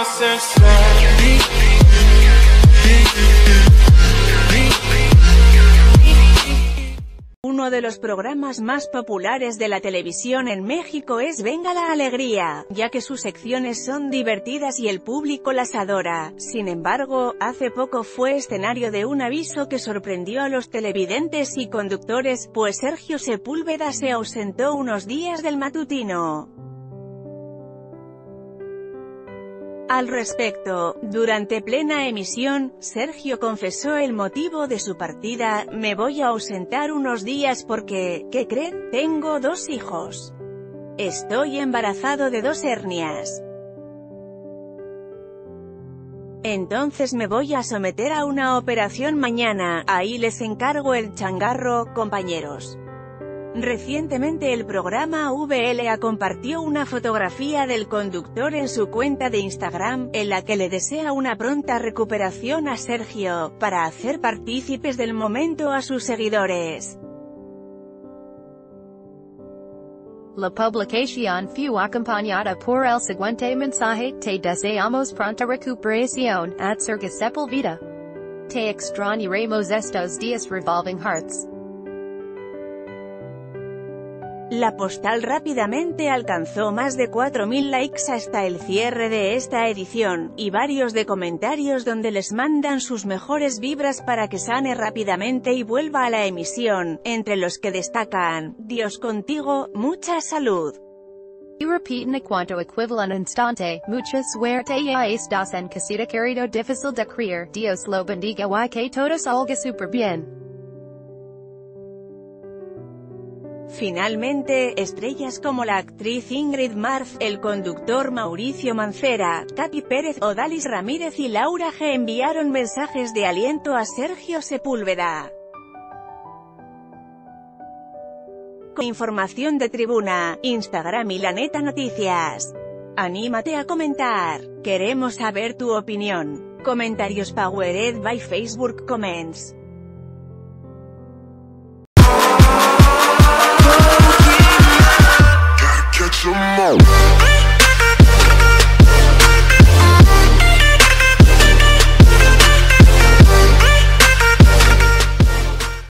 Uno de los programas más populares de la televisión en México es Venga la Alegría, ya que sus secciones son divertidas y el público las adora. Sin embargo, hace poco fue escenario de un aviso que sorprendió a los televidentes y conductores, pues Sergio Sepúlveda se ausentó unos días del matutino. Al respecto, durante plena emisión, Sergio confesó el motivo de su partida: me voy a ausentar unos días porque, ¿qué creen? Tengo 2 hijos. Estoy embarazado de 2 hernias. Entonces me voy a someter a una operación mañana, ahí les encargo el changarro, compañeros. Recientemente el programa VLA compartió una fotografía del conductor en su cuenta de Instagram, en la que le desea una pronta recuperación a Sergio, para hacer partícipes del momento a sus seguidores. La publicación fue acompañada por el siguiente mensaje: te deseamos pronta recuperación, at Sergio Sepúlveda. Te extrañaremos estos días revolving hearts. La postal rápidamente alcanzó más de 4.000 likes hasta el cierre de esta edición, y varios de comentarios donde les mandan sus mejores vibras para que sane rápidamente y vuelva a la emisión, entre los que destacan: Dios contigo, mucha salud. Y repiten cuanto equivalente instante: mucha suerte ya estás en casita querido, difícil de creer, Dios lo bendiga y que todo salga super bien. Finalmente, estrellas como la actriz Ingrid Marf, el conductor Mauricio Mancera, Katy Pérez, Odalis Ramírez y Laura G enviaron mensajes de aliento a Sergio Sepúlveda. Con información de Tribuna, Instagram y La Neta Noticias. Anímate a comentar. Queremos saber tu opinión. Comentarios powered by Facebook Comments. Catch 'em all.